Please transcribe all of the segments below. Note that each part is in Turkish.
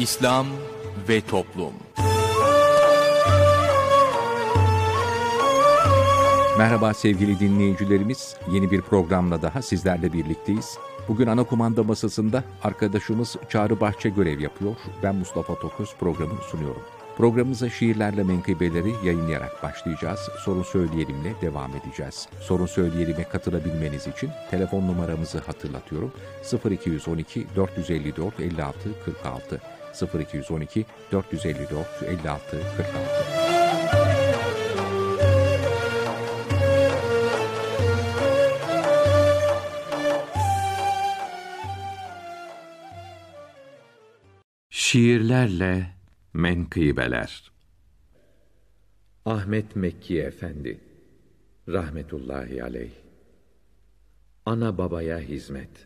İslam ve Toplum. Merhaba sevgili dinleyicilerimiz, yeni bir programla daha sizlerle birlikteyiz. Bugün ana kumanda masasında arkadaşımız Çağrı Bahçe görev yapıyor. Ben Mustafa Toköz programını sunuyorum. Programımıza şiirlerle menkıbeleri yayınlayarak başlayacağız. Sorun Söyleyelim'le devam edeceğiz. Sorun Söyleyelim'e katılabilmeniz için telefon numaramızı hatırlatıyorum. 0212 454 56 46 0212 454 56 46. Şiirlerle menkıbeler. Ahmet Mekki Efendi rahmetullahi aleyh. Ana babaya hizmet.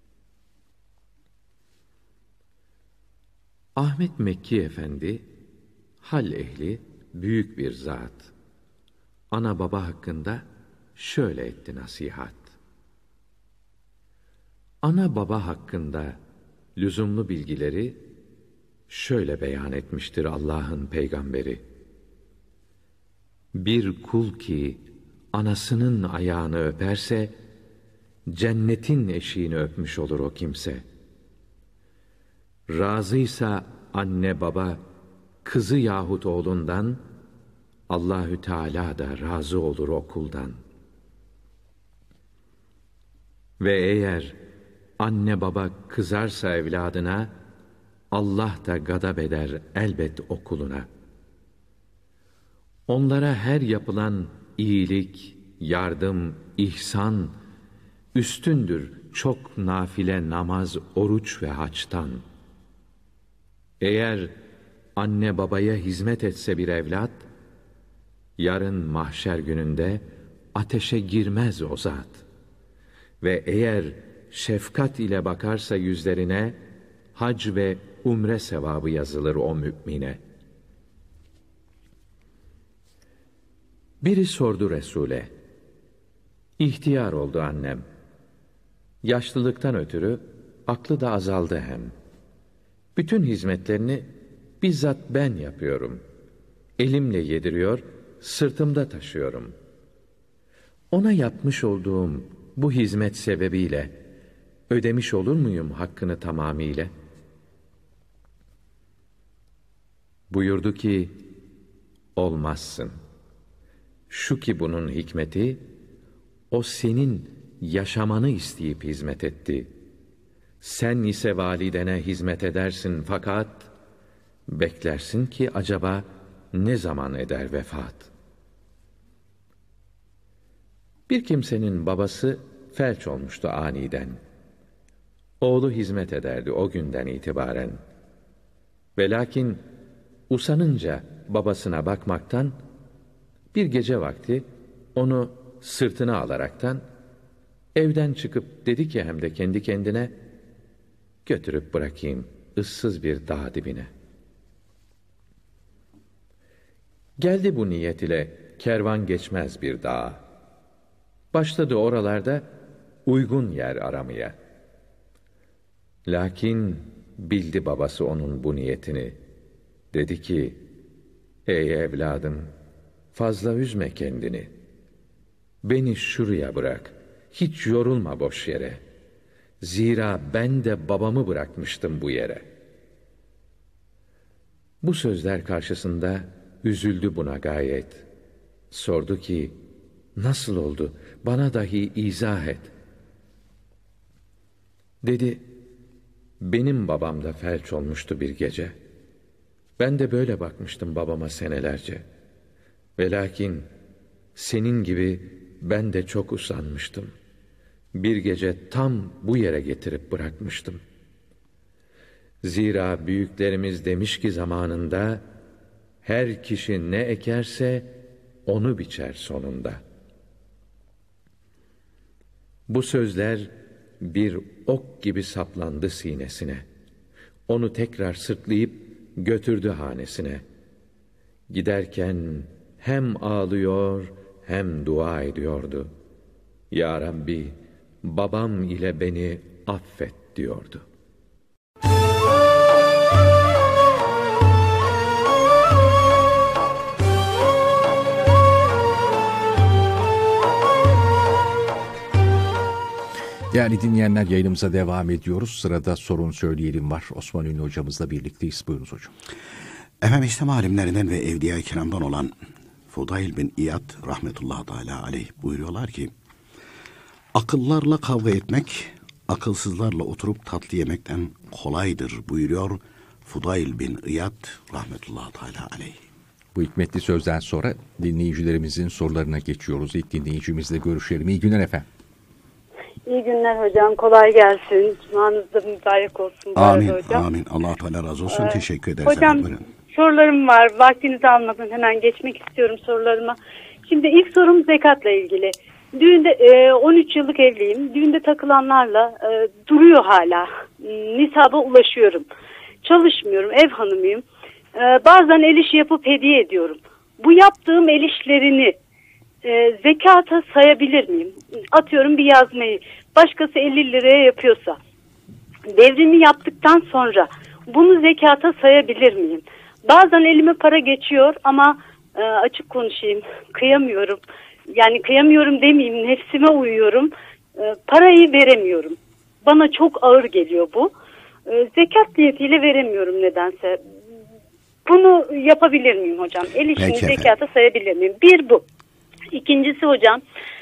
Ahmet Mekki Efendi hal ehli, büyük bir zat. Ana baba hakkında şöyle etti nasihat. Ana baba hakkında lüzumlu bilgileri şöyle beyan etmiştir Allah'ın peygamberi. Bir kul ki anasının ayağını öperse, cennetin eşiğini öpmüş olur o kimse. Razıysa anne baba, kızı yahut oğlundan, Allahü Teala da razı olur o kuldan. Ve eğer anne baba kızarsa evladına, Allah da gadab eder elbet o kuluna. Onlara her yapılan iyilik, yardım, ihsan üstündür çok nafile namaz, oruç ve haçtan. Eğer anne babaya hizmet etse bir evlat, yarın mahşer gününde ateşe girmez o zat. Ve eğer şefkat ile bakarsa yüzlerine, hac ve umre sevabı yazılır o mümine. Biri sordu Resul'e, İhtiyar oldu annem. Yaşlılıktan ötürü aklı da azaldı hem. Bütün hizmetlerini bizzat ben yapıyorum. Elimle yediriyor, sırtımda taşıyorum. Ona yapmış olduğum bu hizmet sebebiyle ödemiş olur muyum hakkını tamamıyla? Buyurdu ki, olmazsın. Şu ki bunun hikmeti, o senin yaşamanı isteyip hizmet etti. Sen ise validene hizmet edersin fakat, beklersin ki acaba ne zaman eder vefat? Bir kimsenin babası felç olmuştu aniden. Oğlu hizmet ederdi o günden itibaren. Ve lakin usanınca babasına bakmaktan, bir gece vakti onu sırtına alaraktan evden çıkıp dedi ki hem de kendi kendine, götürüp bırakayım ıssız bir dağ dibine. Geldi bu niyet ile kervan geçmez bir dağa. Başladı oralarda uygun yer aramaya. Lakin bildi babası onun bu niyetini. Dedi ki, ey evladım, fazla üzme kendini. Beni şuraya bırak, hiç yorulma boş yere. Zira ben de babamı bırakmıştım bu yere. Bu sözler karşısında üzüldü buna gayet. Sordu ki, nasıl oldu, bana dahi izah et. Dedi, benim babam da felç olmuştu bir gece. Ben de böyle bakmıştım babama senelerce. Ve lakin senin gibi ben de çok usanmıştım. Bir gece tam bu yere getirip bırakmıştım. Zira büyüklerimiz demiş ki zamanında, her kişi ne ekerse onu biçer sonunda. Bu sözler bir ok gibi saplandı sinesine. Onu tekrar sırtlayıp götürdü hanesine. Giderken hem ağlıyor hem dua ediyordu. Ya Rabbi, babam ile beni affet diyordu. Yani dinleyenler, yayınımıza devam ediyoruz. Sırada sorun söyleyelim var. Osman Ünlü hocamızla birlikteyiz. Buyurunuz hocam. Efendim, İslam alimlerinden ve Evliya-i Kiram'dan olan Fudayl bin İyad rahmetullahi teala aleyh buyuruyorlar ki, akıllarla kavga etmek akılsızlarla oturup tatlı yemekten kolaydır buyuruyor Fudayl bin İyad rahmetullahi teala aleyh. Bu hikmetli sözden sonra dinleyicilerimizin sorularına geçiyoruz. İlk dinleyicimizle görüşelim. İyi günler efendim. İyi günler hocam. Kolay gelsin. Cumanız da mübarek olsun. Amin, hocam. amin. Allah Teala razı olsun. Teşekkür ederiz. Hocam, sorularım var. Vaktinizi almadan hemen geçmek istiyorum sorularıma. Şimdi ilk sorum zekatla ilgili. Düğünde 13 yıllık evliyim. Düğünde takılanlarla duruyor hala. Nisaba ulaşıyorum. Çalışmıyorum. Ev hanımıyım. Bazen el işi yapıp hediye ediyorum. Bu yaptığım el işlerini zekata sayabilir miyim? Atıyorum bir yazmayı. Başkası 50 liraya yapıyorsa, devrimi yaptıktan sonra bunu zekata sayabilir miyim? Bazen elime para geçiyor ama açık konuşayım, kıyamıyorum. Yani kıyamıyorum demeyeyim, nefsime uyuyorum. Parayı veremiyorum. Bana çok ağır geliyor bu. Zekat niyetiyle veremiyorum nedense. Bunu yapabilir miyim hocam? El işini zekata sayabilir miyim? Bir bu. İkincisi hocam,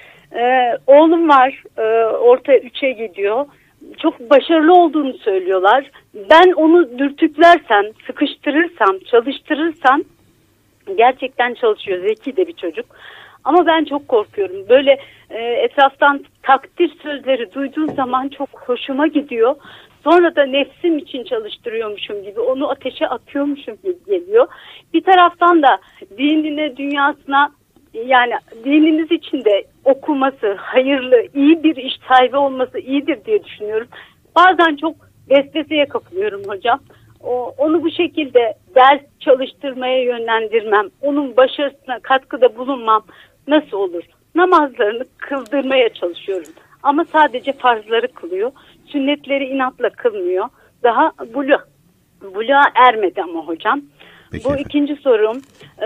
oğlum var, orta 3'e gidiyor. Çok başarılı olduğunu söylüyorlar. Ben onu dürtüklersem, sıkıştırırsam, çalıştırırsam gerçekten çalışıyor. Zeki de bir çocuk. Ama ben çok korkuyorum. Böyle etraftan takdir sözleri duyduğum zaman çok hoşuma gidiyor. Sonra da nefsim için çalıştırıyormuşum gibi, onu ateşe atıyormuşum gibi geliyor. Bir taraftan da dinine, dünyasına, yani dininiz için de okuması, hayırlı, iyi bir iş sahibi olması iyidir diye düşünüyorum. Bazen çok vesveseye kapılıyorum hocam. Onu bu şekilde ders çalıştırmaya yönlendirmem, onun başarısına katkıda bulunmam nasıl olur? Namazlarını kıldırmaya çalışıyorum. Ama sadece farzları kılıyor. Sünnetleri inatla kılmıyor. Daha buluğa ermedi ama hocam. Peki Bu efendim. ikinci sorum.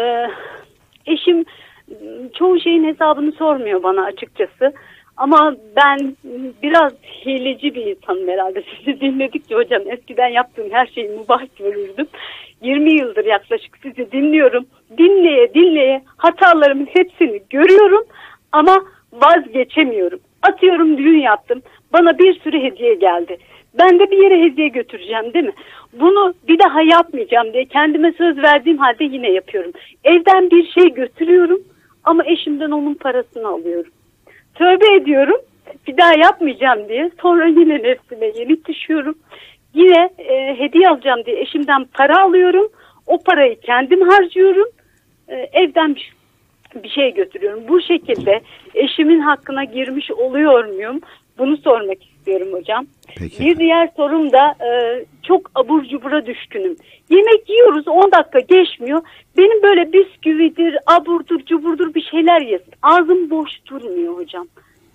Eşim çoğu şeyin hesabını sormuyor bana açıkçası. Ama ben biraz hileci bir insanım herhalde. Sizi dinledikçe hocam, eskiden yaptığım her şeyi mübah görürdüm. 20 yıldır yaklaşık sizi dinliyorum. Dinleye hatalarımın hepsini görüyorum ama vazgeçemiyorum. Atıyorum, düğün yaptım. Bana bir sürü hediye geldi. Ben de bir yere hediye götüreceğim değil mi? Bunu bir daha yapmayacağım diye kendime söz verdiğim halde yine yapıyorum. Evden bir şey götürüyorum ama eşimden onun parasını alıyorum. Tövbe ediyorum, bir daha yapmayacağım diye. Sonra yine nefsime yenik düşüyorum. Yine hediye alacağım diye eşimden para alıyorum. O parayı kendim harcıyorum. Evden bir şey götürüyorum. Bu şekilde eşimin hakkına girmiş oluyor muyum? Bunu sormak istiyorum hocam. Peki. Bir diğer sorum da çok abur cubura düşkünüm. Yemek yiyoruz, 10 dakika geçmiyor. Benim böyle bisküvidir, aburdur, cuburdur bir şeyler yesin. Ağzım boş durmuyor hocam.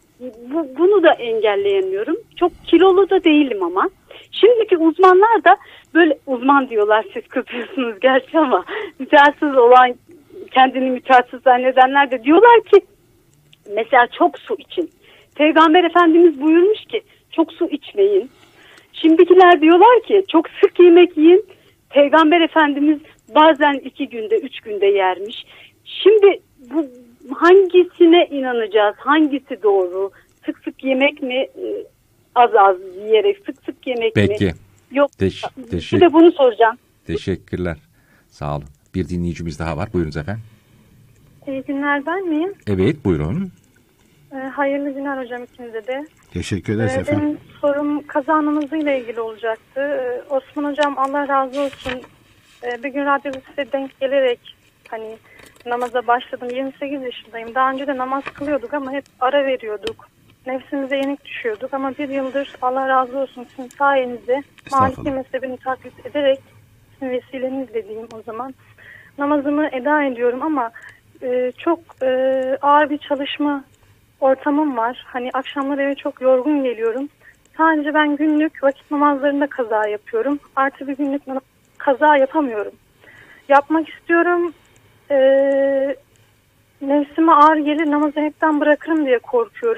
Bunu da engelleyemiyorum. Çok kilolu da değilim ama. Şimdiki uzmanlar da böyle, uzman diyorlar, siz kızıyorsunuz gerçi ama mütehassıs olan, kendini mütehassıs zannedenler de diyorlar ki mesela çok su için. Peygamber Efendimiz buyurmuş ki çok su içmeyin. Şimdikiler diyorlar ki çok sık yemek yiyin. Peygamber Efendimiz bazen 2 günde 3 günde yermiş. Şimdi bu hangisine inanacağız? Hangisi doğru? Sık sık yemek mi? Az yiyerek sık sık yemek mi? Peki. Yok. Teşekkür. Bir de bunu soracağım. Teşekkürler. Sağ olun. Bir dinleyicimiz daha var. Buyurunuz efendim. İyi günler, ben miyim? Evet, buyurun. Hayırlı günler hocam ikinize de. Teşekkür ederiz efendim. Benim sorum kaza namazıyla ilgili olacaktı. Osman hocam, Allah razı olsun. Bir gün radyoda size denk gelerek hani namaza başladım. 28 yaşındayım. Daha önce de namaz kılıyorduk ama hep ara veriyorduk. Nefsimize yenik düşüyorduk ama bir yıldır Allah razı olsun sizin sayenizde Maliki mezhebini taklit ederek, sizin vesilenizle diyeyim o zaman, namazımı eda ediyorum ama çok ağır bir çalışma ortamım var. Hani akşamları eve çok yorgun geliyorum. Sadece ben günlük vakit namazlarında kaza yapıyorum. Artı bir günlük kaza yapamıyorum. Yapmak istiyorum. Nefsime ağır gelir, namazı hepten bırakırım diye korkuyorum.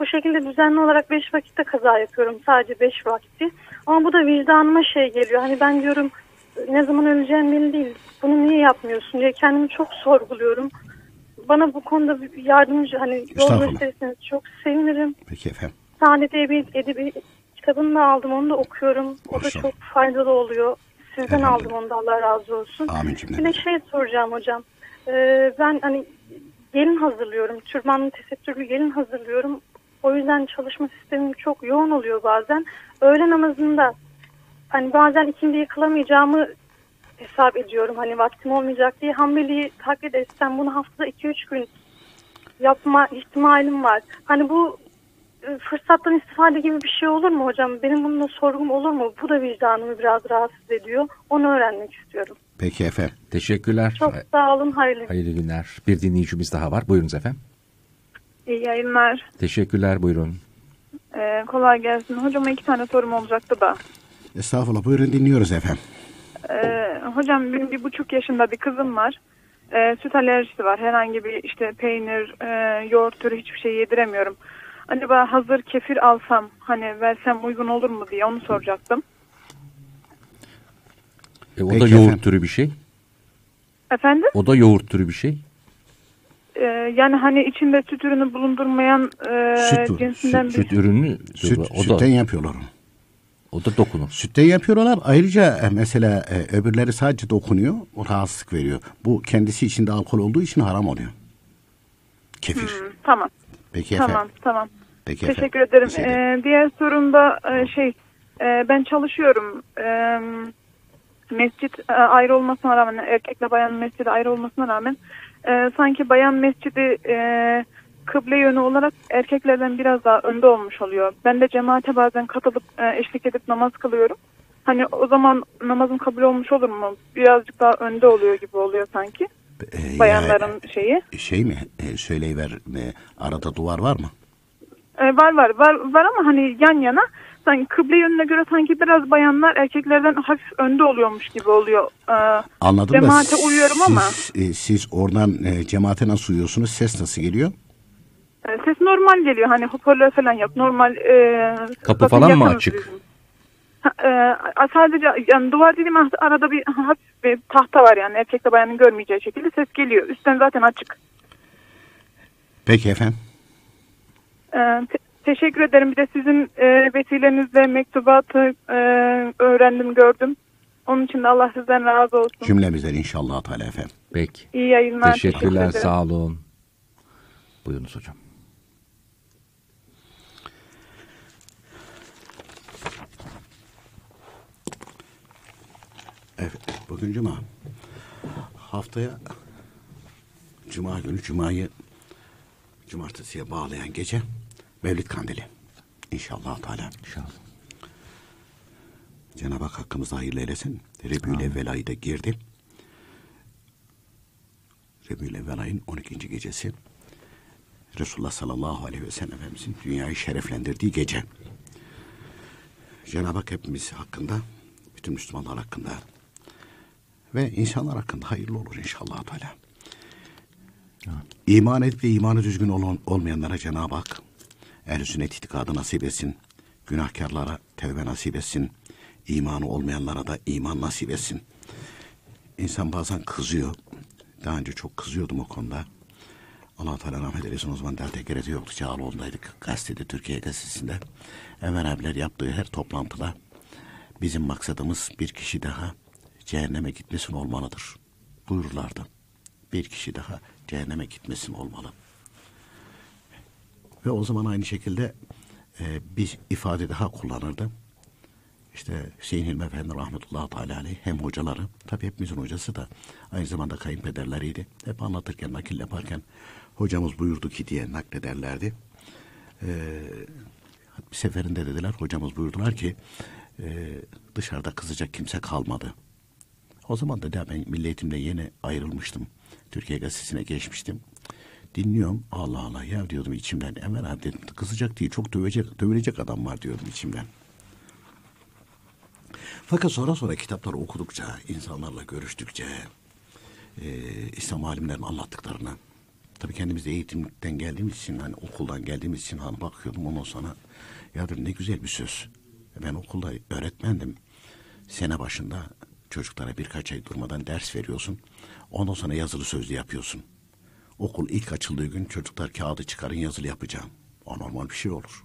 bu şekilde düzenli olarak 5 vakitte kaza yapıyorum. Sadece 5 vakti. Ama bu da vicdanıma şey geliyor. Hani ben diyorum ne zaman öleceğim belli değil. Bunu niye yapmıyorsun diye kendimi çok sorguluyorum. Bana bu konuda bir yardımcı, hani yol gösterirseniz çok sevinirim. Peki efendim. Saadet Edebi kitabını da aldım, onu da okuyorum. O da çok faydalı oluyor. Sizden aldım onu da, Allah razı olsun. Amin. Bir de şey soracağım hocam. Ben hani gelin hazırlıyorum. Türbanlı tesettürlü gelin hazırlıyorum. O yüzden çalışma sistemim çok yoğun oluyor bazen. Öğle namazında hani bazen ikindiyi kılamayacağımı hesap ediyorum. Hani vaktim olmayacak diye Hanbeli'yi taklit etsem bunu haftada 2-3 gün yapma ihtimalim var. Hani bu fırsattan istifade gibi bir şey olur mu hocam? Benim bununla sorgum olur mu? Bu da vicdanımı biraz rahatsız ediyor. Onu öğrenmek istiyorum. Peki efendim. Teşekkürler. Çok sağ olun. Hayırlı günler. Bir dinleyicimiz daha var. Buyurunuz efendim. İyi yayınlar. Teşekkürler. Buyurun. Kolay gelsin. Hocama 2 tane sorum olacaktı da. Estağfurullah. Buyurun, dinliyoruz efendim. Hocam benim 1,5 yaşında bir kızım var. Süt alerjisi var. Herhangi bir işte peynir, yoğurt türü hiçbir şey yediremiyorum. Acaba hazır kefir alsam, hani versem uygun olur mu diye onu soracaktım. O Peki da yoğurt efendim. türü bir şey. Efendim? O da yoğurt türü bir şey. Yani hani içinde süt ürünü bulundurmayan cinsinden bir... Süt ürünü. Sütten yapıyorlar onu. O da dokunur. Sütten yapıyorlar. Ayrıca mesela öbürleri sadece dokunuyor. O rahatsızlık veriyor. Bu kendisi içinde alkol olduğu için haram oluyor. Kefir. Tamam. Peki efendim. Tamam. Peki Teşekkür efendim. ederim. Diğer sorum da ben çalışıyorum. Mescit ayrı olmasına rağmen, erkekle bayan mescidi ayrı olmasına rağmen sanki bayan mescidi kıble yönü olarak erkeklerden biraz daha önde olmuş oluyor. Ben de cemaate bazen katılıp eşlik edip namaz kılıyorum. Hani o zaman namazım kabul olmuş olur mu? Birazcık daha önde oluyor gibi oluyor sanki. Bayanların şeyi. Şey mi? Söyleyiver, arada duvar var mı? Var ama hani yan yana. Sanki kıble yönüne göre sanki biraz bayanlar erkeklerden hafif önde oluyormuş gibi oluyor. Anladım cemaate da uyuyorum ama. Siz oradan cemaate nasıl uyuyorsunuz? Ses nasıl geliyor? Ses normal geliyor. Hani hoparlör falan yok. Normal. Kapı falan mı açık? Sadece yani duvar dediğim arada bir hafif bir tahta var yani. Erkekle bayanın görmeyeceği şekilde ses geliyor. Üstten zaten açık. Peki efendim. Teşekkür ederim. Bir de sizin vesilenizle mektubatı öğrendim, gördüm. Onun için de Allah sizden razı olsun. Cümlemizden inşallah Teala efendim. Peki. İyi yayınlar. Teşekkürler. Teşekkür Sağ olun. Buyurunuz hocam. Evet, bugün Cuma. Haftaya Cuma günü, Cuma'yı Cumartesiye bağlayan gece Mevlid Kandili. İnşallah Teala. İnşallah. Cenab-ı Hak hakkımızda hayırlı eylesin. Rebiyül-Evvel ayı da girdi. Rebiyül-Evvel ayın 12. gecesi. Resulullah sallallahu aleyhi ve sellem Efendimizin dünyayı şereflendirdiği gece. Cenab-ı Hak hepimiz hakkında, bütün Müslümanlar hakkında ve insanlar hakkında hayırlı olur inşallah Teala. İman edip de imanı düzgün olmayanlara Cenab-ı Hak ehl-i sünnet itikadı nasip etsin. Günahkarlara tevbe nasip etsin. İmanı olmayanlara da iman nasip etsin. İnsan bazen kızıyor. Daha önce çok kızıyordum o konuda. Allah-u Teala rahmet eylesin. O zaman daha TGRT yoktu. Çağaloğlu'ndaydık. Gazetede, Türkiye Gazetesi'nde. Enver abiler yaptığı her toplantıda bizim maksadımız bir kişi daha cehenneme gitmesin olmalıdır buyururlardı. Bir kişi daha cehenneme gitmesin olmalı. Ve o zaman aynı şekilde bir ifade daha kullanırdı. İşte Hüseyin Hilmi Efendi rahmetullahi teala aleyh hem hocaları, tabii hepimizin hocası da aynı zamanda kayınpederleriydi. Hep anlatırken, nakil yaparken hocamız buyurdu ki diye naklederlerdi. Bir seferinde dediler, hocamız buyurdular ki dışarıda kızacak kimse kalmadı. O zaman da ben Milli Eğitim'de yeni ayrılmıştım. Türkiye Gazetesi'ne geçmiştim. Dinliyorum, Allah Allah ya diyordum içimden. Enver abi dedim, kızacak değil, çok dövülecek adam var diyordum içimden. Fakat sonra kitapları okudukça, insanlarla görüştükçe, İslam alimlerinin anlattıklarını Tabii kendimiz de eğitimden geldiğimiz için, hani okuldan geldiğimiz için hani bakıyordum, ondan sonra ya dedim ne güzel bir söz. Ben okulda öğretmendim. Sene başında çocuklara birkaç ay durmadan ders veriyorsun. Ondan sonra yazılı sözlü yapıyorsun. Okul ilk açıldığı gün çocuklar kağıdı çıkarın, yazılı yapacağım. O normal bir şey olur.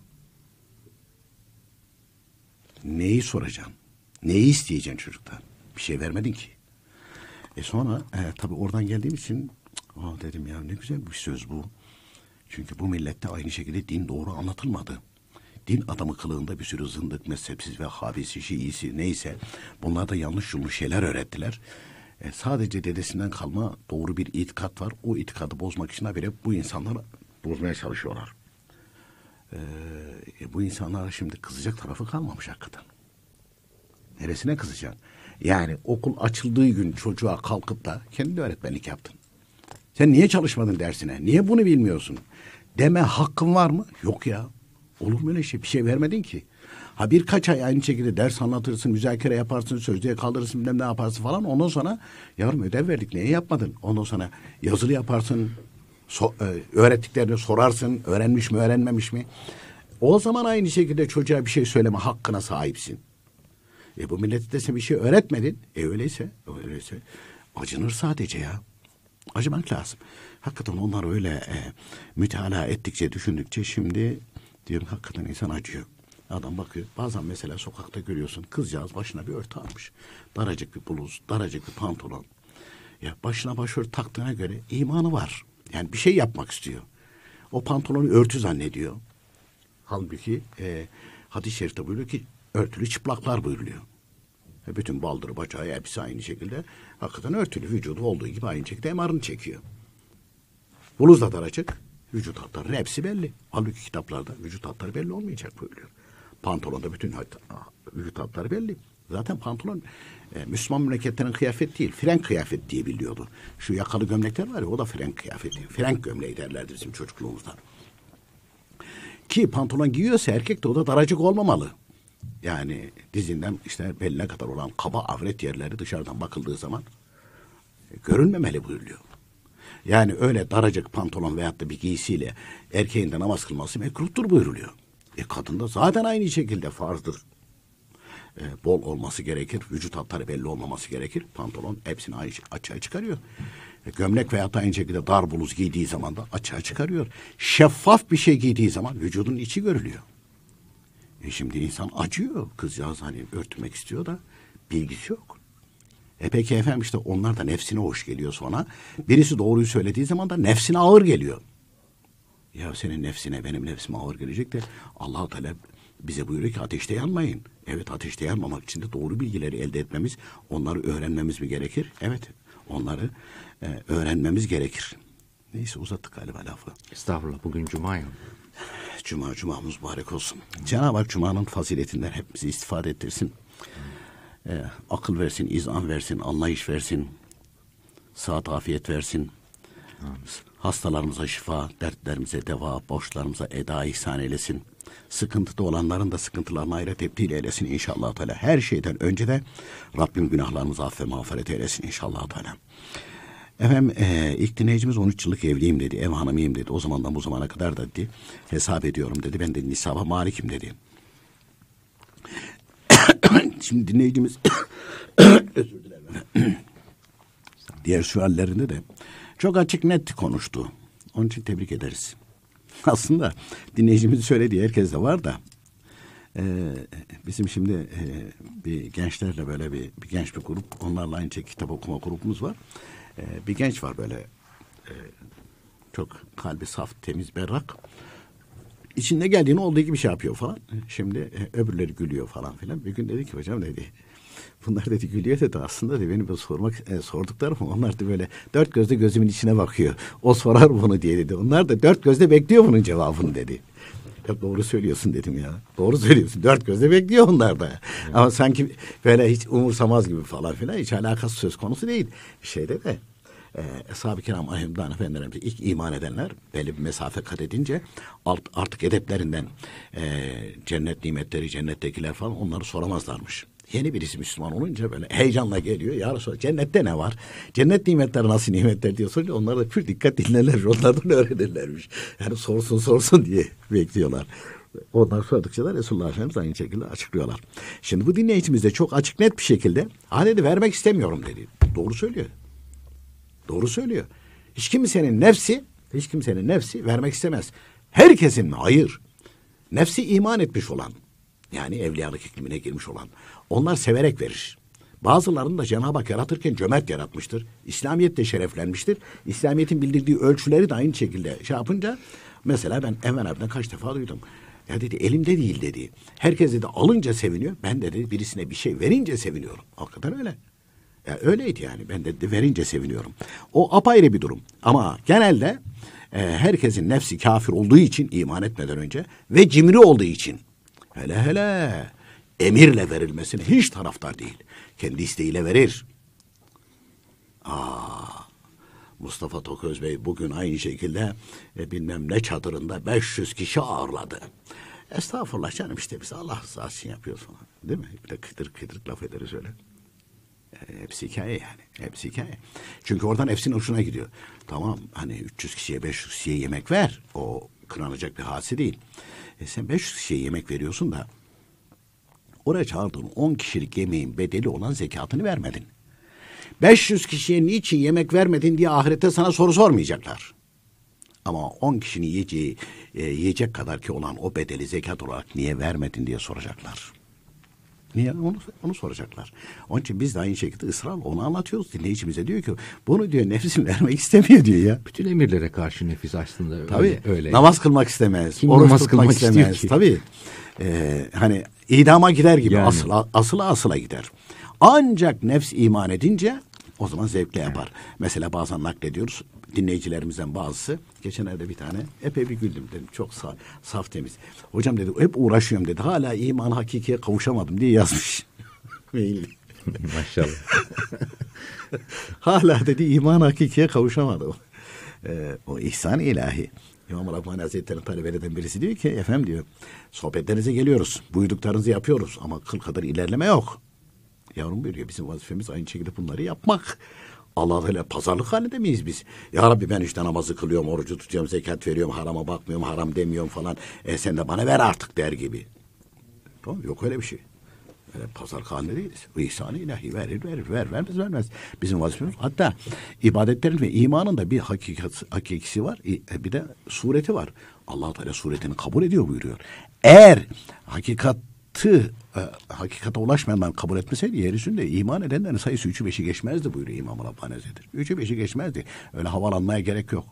Neyi soracaksın? Neyi isteyeceksin çocuktan? Bir şey vermedin ki. Sonra tabii oradan geldiğim için dedim ya ne güzel bir söz bu. Çünkü bu millette aynı şekilde din doğru anlatılmadı. Din adamı kılığında bir sürü zındık, mezhepsiz ve habisi, şiisi neyse bunlar da yanlış şeyler öğrettiler. Sadece dedesinden kalma doğru bir itikat var. O itikadı bozmak için bile bu insanlar bozmaya çalışıyorlar. Bu insanlara şimdi kızacak tarafı kalmamış hakikaten. Neresine kızacaksın? Yani okul açıldığı gün çocuğa kalkıp da kendi öğretmenlik yaptın. Sen niye çalışmadın dersine? Niye bunu bilmiyorsun? Deme hakkın var mı? Yok ya. Olur mu öyle şey? Bir şey vermedin ki. Ha birkaç ay aynı şekilde ders anlatırsın, müzakere yaparsın, sözlüğe kaldırırsın, bilmem ne yaparsın falan. Ondan sonra yavrum ödev verdik, niye yapmadın? Ondan sonra yazılı yaparsın, öğrettiklerini sorarsın, öğrenmiş mi, öğrenmemiş mi? O zaman aynı şekilde çocuğa bir şey söyleme hakkına sahipsin. Bu millete de sen bir şey öğretmedin. Öyleyse acınır sadece ya. Acımak lazım. Hakikaten onlar öyle mütalaa ettikçe, düşündükçe şimdi diyorum hakikaten insan acıyor. Adam bakıyor. Bazen mesela sokakta görüyorsun. Kızcağız başına bir örtü almış. Daracık bir bluz, daracık bir pantolon. Ya başına başörtü taktığına göre imanı var. Yani bir şey yapmak istiyor. O pantolonu örtü zannediyor. Halbuki hadis-i şerifte buyuruyor ki örtülü çıplaklar buyuruluyor. Bütün baldırı, bacağı hepsi aynı şekilde hakikaten örtülü. Vücudu olduğu gibi aynı şekilde emarını çekiyor. Bluz da daracık. Vücut hatlarının hepsi belli. Halbuki kitaplarda vücut hatları belli olmayacak buyuruyor. Pantolonda bütün vücut hatları belli. Zaten pantolon Müslüman memleketlerin kıyafet değil, frenk kıyafet diye biliyordu. Şu yakalı gömlekler var ya, o da frenk kıyafeti. Frenk gömleği derlerdi bizim çocukluğumuzda. Ki pantolon giyiyorsa erkek de o da daracık olmamalı. Yani dizinden işte beline kadar olan kaba avret yerleri dışarıdan bakıldığı zaman görülmemeli buyuruyor. Yani öyle daracık pantolon veyahut da bir giysiyle erkeğin de namaz kılması mekruhtur buyuruluyor. Kadın da zaten aynı şekilde farzdır. Bol olması gerekir, vücut hatları belli olmaması gerekir. Pantolon hepsini açığa çıkarıyor. Gömlek veyahut da aynı şekilde dar bluz giydiği zaman da açığa çıkarıyor. Şeffaf bir şey giydiği zaman vücudun içi görülüyor. Şimdi insan acıyor. Kızcağız hani örtmek istiyor da bilgisi yok. Peki efendim işte onlar da nefsine hoş geliyor sonra. Birisi doğruyu söylediği zaman da nefsine ağır geliyor. Ya senin nefsine benim nefsime ağır gelecek de Allah-u Teala bize buyuruyor ki ateşte yanmayın. Evet, ateşte yanmamak için de doğru bilgileri elde etmemiz, onları öğrenmemiz mi gerekir? Evet, onları öğrenmemiz gerekir. Neyse uzattık galiba lafı. Estağfurullah, bugün Cuma ya. Cuma'mız mübarek olsun. Cenab-ı Hak Cuma'nın faziletinden hepimizi istifade ettirsin. Akıl versin, izan versin, anlayış versin. Sıhhat, afiyet versin. Hastalarımıza şifa, dertlerimize deva, borçlarımıza eda ihsan eylesin. Sıkıntıda olanların da sıkıntılarına ayrı tebdil eylesin inşallah Teala. Her şeyden önce de Rabbim günahlarımızı affe mağfiret eylesin inşallah Teala. Efendim ilk dinleyicimiz 13 yıllık evliyim dedi, ev hanımıyım dedi. O zamandan bu zamana kadar da dedi, hesap ediyorum dedi. Ben de nisaba malikim dedi. Şimdi dinleyicimiz özür dilerim. Diğer suallerinde de çok açık net konuştu. Onun için tebrik ederiz. Aslında dinleyicimizin söylediği herkes de var da bizim şimdi bir gençlerle böyle bir genç bir grup, onlarla aynı kitap okuma grubumuz var. Bir genç var böyle çok kalbi saf, temiz, berrak. İçinde geldiğini olduğu gibi şey yapıyor falan. Şimdi öbürleri gülüyor falan filan. Bir gün dedi ki hocam dedi, bunlar dedi gülüyor dedi, aslında dedi benim sorduklarım onlar da böyle dört gözle gözümün içine bakıyor. O sorar bunu diye dedi. Onlar da dört gözle bekliyor bunun cevabını dedi. Ya doğru söylüyorsun dedim ya. Doğru söylüyorsun. Dört gözle bekliyor onlar da. Evet. Ama sanki böyle hiç umursamaz gibi falan filan, hiç alakası söz konusu değil. Şeyde de Eshab-ı Kiram Aleyhisselam Efendilerimize ilk iman edenler belli bir mesafe kat edince artık edeplerinden cennet nimetleri, cennettekiler falan onları soramazlarmış. Yeni birisi Müslüman olunca böyle heyecanla geliyor. Ya Resulallah, cennette ne var? Cennet nimetleri nasıl nimetler diyor sorunca onlar da pür dikkat dinlerler. Onlardan öğrenirlermiş. Yani sorsun diye bekliyorlar. Onlar sordukça da Resulullah Efendimiz aynı şekilde açıklıyorlar. Şimdi bu dinleyicimiz de çok açık net bir şekilde dedi vermek istemiyorum dedi. Doğru söylüyor. Doğru söylüyor. Hiç kimsenin nefsi vermek istemez. Herkesin mi? Hayır. Nefsi iman etmiş olan, yani evliyalık iklimine girmiş olan, onlar severek verir. Bazılarını da Cenab-ı Hak yaratırken cömert yaratmıştır. İslamiyet de şereflenmiştir. İslamiyet'in bildirdiği ölçüleri de aynı şekilde yapınca, mesela ben Enver abiden kaç defa duydum. Ya dedi elimde değil dedi. Herkes dedi alınca seviniyor. Ben de dedi birisine bir şey verince seviniyorum. Hakikaten öyle. Ya öyleydi yani. Ben de verince seviniyorum. O apayrı bir durum. Ama genelde herkesin nefsi kafir olduğu için iman etmeden önce ve cimri olduğu için hele emirle verilmesine hiç taraftar değil. Kendi isteğiyle verir. Mustafa Toköz Bey bugün aynı şekilde bilmem ne çadırında 500 kişi ağırladı. Estağfurullah canım, işte biz Allah rızası için yapıyoruz falan. Değil mi? Bir de kıdırık laf ederiz öyle. Hepsi hikaye yani. Hepsi hikaye. Çünkü oradan hepsinin hoşuna gidiyor. Tamam, hani 300 kişiye 500 kişiye yemek ver. O kınanacak bir hadise değil. Sen 500 kişiye yemek veriyorsun da oraya çağırdığın 10 kişilik yemeğin bedeli olan zekatını vermedin. 500 kişiye niçin yemek vermedin diye ahirette sana soru sormayacaklar. Ama 10 kişinin yiyecek kadar ki olan o bedeli zekat olarak niye vermedin diye soracaklar. Niye? Onu soracaklar. Onun için biz de aynı şekilde ısrarla onu anlatıyoruz. Dinleyicimize diyor ki bunu diyor nefsim vermek istemiyor diyor ya. Bütün emirlere karşı nefis aslında tabii, öyle. Namaz kılmak istemez. Kim oruç namaz tutmak kılmak istemez. ki? Tabii. Hani idama gider gibi yani. asıla gider. Ancak nefs iman edince o zaman zevkle yapar. Mesela bazen naklediyoruz. Dinleyicilerimizden bazısı, geçenlerde bir tane epey bir güldüm dedim. Çok saf temiz. Hocam dedi hep uğraşıyorum dedi. Hala iman hakikiye kavuşamadım diye yazmış. Mailde. Maşallah. Hala dedi iman hakikiye kavuşamadım. O ihsan ilahi. İmam Rabbani Hazretleri'nin talebelerden birisi diyor ki efendim diyor sohbetlerinize geliyoruz. Buyduklarınızı yapıyoruz ama kıl kadar ilerleme yok. Yavrum buyuruyor bizim vazifemiz aynı şekilde bunları yapmak. Allah'la pazarlık halinde miyiz biz? Ya Rabbi ben işte namazı kılıyorum, orucu tutuyorum, zekat veriyorum, harama bakmıyorum, haram demiyorum falan. Sen de bana ver artık der gibi. Tamam, yok öyle bir şey. Öyle pazarlık halinde değiliz. O ihsan-ı ilahi vermez. Bizim vazifemiz. Hatta ibadetlerin ve imanın da bir hakikisi var. Bir de sureti var. Allah Teala suretini kabul ediyor buyuruyor. Eğer hakikate ulaşmayan kabul etmeseydi yeryüzünde iman edenlerin sayısı 3'ü 5'i geçmezdi buyuruyor İmam Rabbani Hazretleri. 3'ü 5'i geçmezdi. Öyle havalanmaya gerek yok.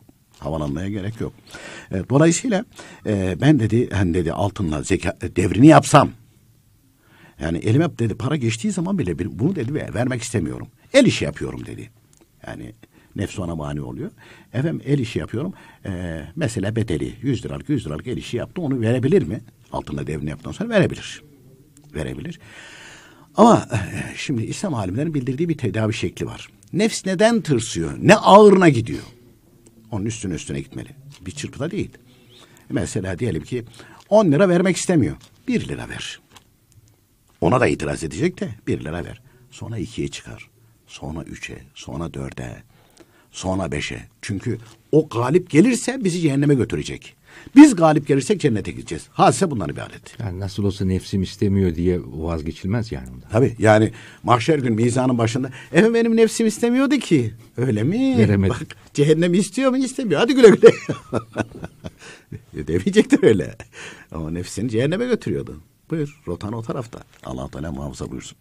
Dolayısıyla ben dedi altınla devrini yapsam, yani elime dedi para geçtiği zaman bile bunu dedi vermek istemiyorum. El işi yapıyorum dedi. Yani nefs ona mani oluyor. Efendim el işi yapıyorum. Mesela bedeli 100 liralık el işi yaptı. Onu verebilir mi? Altınla devrini yaptıktan sonra verebilir. Ama şimdi İslam alimlerinin bildirdiği bir tedavi şekli var. Nefs neden tırsıyor? Ne ağırına gidiyor? Onun üstüne gitmeli. Bir çırpıda değil. Mesela diyelim ki 10 lira vermek istemiyor. 1 lira ver. Ona da itiraz edecek de 1 lira ver. Sonra 2'ye çıkar. Sonra 3'e, sonra 4'e, sonra 5'e. Çünkü o galip gelirse bizi cehenneme götürecek. Biz galip gelirsek cennete gideceğiz. Hadise bundan ibaret. Yani nasıl olsa nefsim istemiyor diye vazgeçilmez yani. Tabii yani mahşer gün mizanın başında efendim benim nefsim istemiyordu ki. Öyle mi? Veremedim. Bak cehennemi istiyor mu istemiyor. Hadi güle güle. Demeyecektir öyle. Ama nefsini cehenneme götürüyordu. Buyur rotan o tarafta. Allah Teala muhafaza buyursun.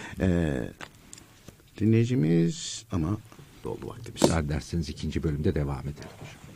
Dinleyicimiz ama doldu vaktimiz. Müsaade ederseniz 2. bölümde devam edelim.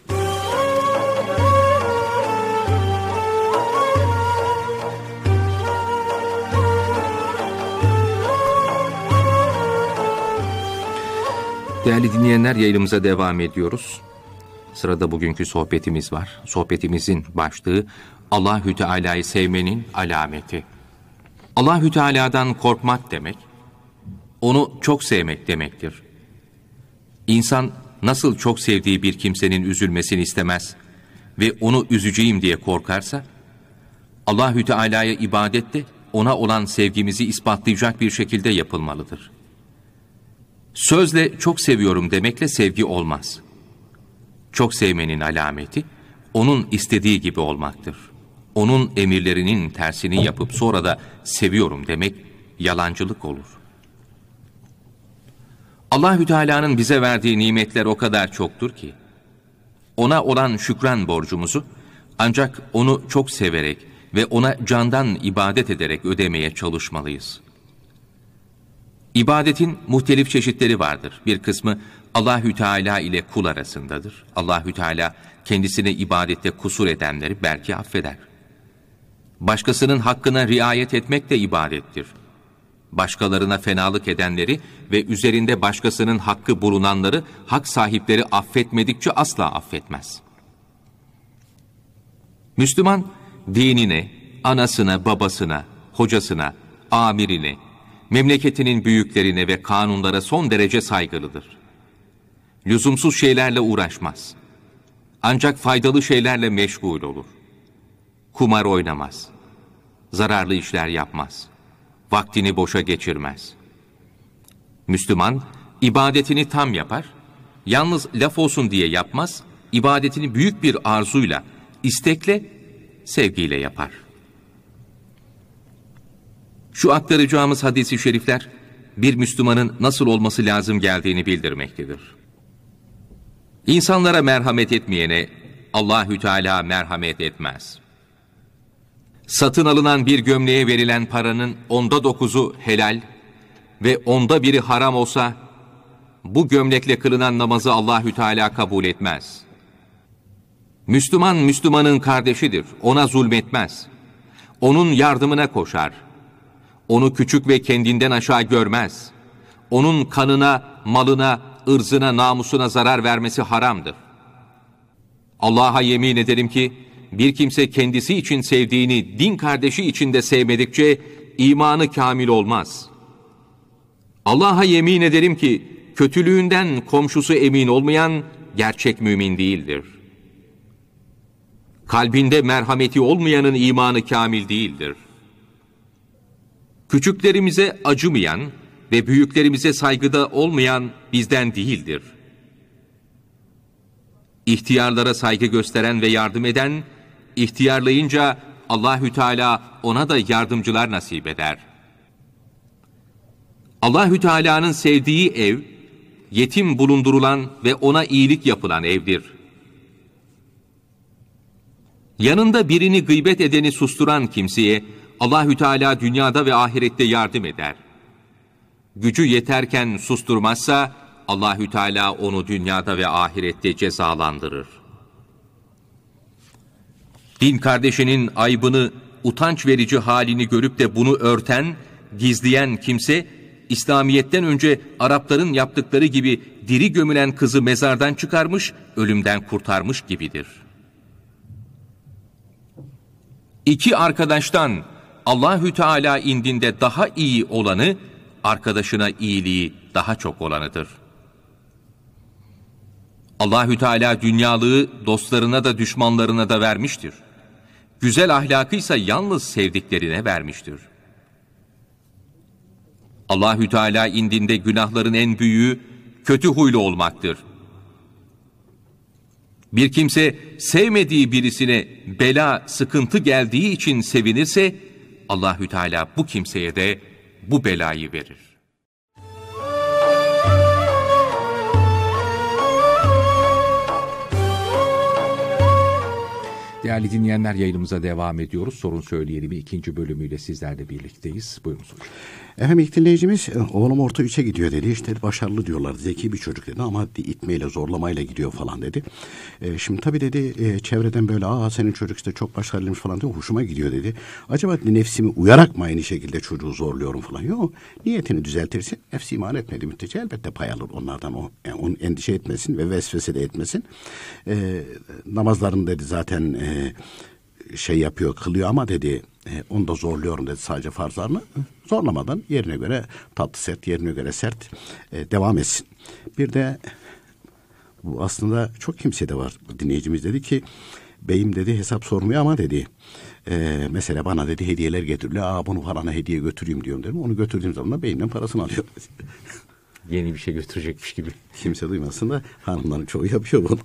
Değerli dinleyenler, yayınımıza devam ediyoruz. Sırada bugünkü sohbetimiz var. Sohbetimizin başlığı Allahü Teala'yı sevmenin alameti. Allahü Teala'dan korkmak demek, onu çok sevmek demektir. İnsan nasıl çok sevdiği bir kimsenin üzülmesini istemez ve onu üzeceğim diye korkarsa, Allahü Teala'ya ibadette ona olan sevgimizi ispatlayacak bir şekilde yapılmalıdır. Sözle çok seviyorum demekle sevgi olmaz. Çok sevmenin alameti, onun istediği gibi olmaktır. Onun emirlerinin tersini yapıp sonra da seviyorum demek yalancılık olur. Allahü Teala'nın bize verdiği nimetler o kadar çoktur ki, ona olan şükran borcumuzu ancak onu çok severek ve ona candan ibadet ederek ödemeye çalışmalıyız. İbadetin muhtelif çeşitleri vardır. Bir kısmı Allahü Teala ile kul arasındadır. Allahü Teala kendisine ibadette kusur edenleri belki affeder. Başkasının hakkına riayet etmek de ibadettir. Başkalarına fenalık edenleri ve üzerinde başkasının hakkı bulunanları hak sahipleri affetmedikçe asla affetmez. Müslüman, dinine, anasına, babasına, hocasına, amirine, memleketinin büyüklerine ve kanunlara son derece saygılıdır. Lüzumsuz şeylerle uğraşmaz. Ancak faydalı şeylerle meşgul olur. Kumar oynamaz. Zararlı işler yapmaz. Vaktini boşa geçirmez. Müslüman, ibadetini tam yapar. Yalnız laf olsun diye yapmaz. İbadetini büyük bir arzuyla, istekle, sevgiyle yapar. Şu aktaracağımız hadis-i şerifler, bir Müslümanın nasıl olması lazım geldiğini bildirmektedir. İnsanlara merhamet etmeyene Allahü Teala merhamet etmez. Satın alınan bir gömleğe verilen paranın 9'u helal ve 1'i haram olsa, bu gömlekle kılınan namazı Allahü Teala kabul etmez. Müslüman, Müslümanın kardeşidir. Ona zulmetmez. Onun yardımına koşar. Onu küçük ve kendinden aşağı görmez. Onun kanına, malına, ırzına, namusuna zarar vermesi haramdır. Allah'a yemin ederim ki, bir kimse kendisi için sevdiğini din kardeşi için de sevmedikçe imanı kamil olmaz. Allah'a yemin ederim ki, kötülüğünden komşusu emin olmayan gerçek mümin değildir. Kalbinde merhameti olmayanın imanı kamil değildir. Küçüklerimize acımayan ve büyüklerimize saygıda olmayan bizden değildir. İhtiyarlara saygı gösteren ve yardım eden, ihtiyarlayınca Allahü Teala ona da yardımcılar nasip eder. Allahü Teala'nın sevdiği ev, yetim bulundurulan ve ona iyilik yapılan evdir. Yanında birini gıybet edeni susturan kimseye Allahü Teala dünyada ve ahirette yardım eder. Gücü yeterken susturmazsa Allahü Teala onu dünyada ve ahirette cezalandırır. Din kardeşinin aybını, utanç verici halini görüp de bunu örten, gizleyen kimse, İslamiyet'ten önce Arapların yaptıkları gibi diri gömülen kızı mezardan çıkarmış, ölümden kurtarmış gibidir. İki arkadaştan Allahü Teala indinde daha iyi olanı, arkadaşına iyiliği daha çok olanıdır. Allahü Teala dünyalığı dostlarına da düşmanlarına da vermiştir. Güzel ahlakıysa yalnız sevdiklerine vermiştir. Allahü Teala indinde günahların en büyüğü kötü huylu olmaktır. Bir kimse sevmediği birisine bela, sıkıntı geldiği için sevinirse Allahü Teala bu kimseye de bu belayı verir. Değerli dinleyenler, yayınımıza devam ediyoruz. Sorun Söyleyelim'i 2. bölümüyle sizlerle birlikteyiz. Buyurunuz hocam. Efendim ilk dinleyicimiz oğlum orta 3'e gidiyor dedi. İşte başarılı diyorlar. Zeki bir çocuk dedi ama itmeyle zorlamayla gidiyor falan dedi. Şimdi tabii dedi çevreden böyle senin çocuk işte çok başarılıymış falan diyor. Hoşuma gidiyor dedi. Acaba nefsimi uyarak mı aynı şekilde çocuğu zorluyorum falan. Yok, niyetini düzeltirse nefsi iman etmedi müddetçe elbette pay alır onlardan. Onun endişe etmesin ve vesvese de etmesin. Namazlarını dedi zaten yapıyor, kılıyor ama dedi onu da zorluyorum dedi, sadece farzlarını zorlamadan yerine göre tatlı sert, yerine göre sert devam etsin. Bir de bu aslında çok kimsede var. Dinleyicimiz dedi ki beyim dedi hesap sormuyor ama dedi Mesela bana dedi hediyeler getiriliyor. Bunu falana hediye götüreyim diyorum dedim. Onu götürdüğüm zaman da beyimden parasını alıyor. Yeni bir şey götürecekmiş gibi. Kimse duymasın da hanımların çoğu yapıyor bunu.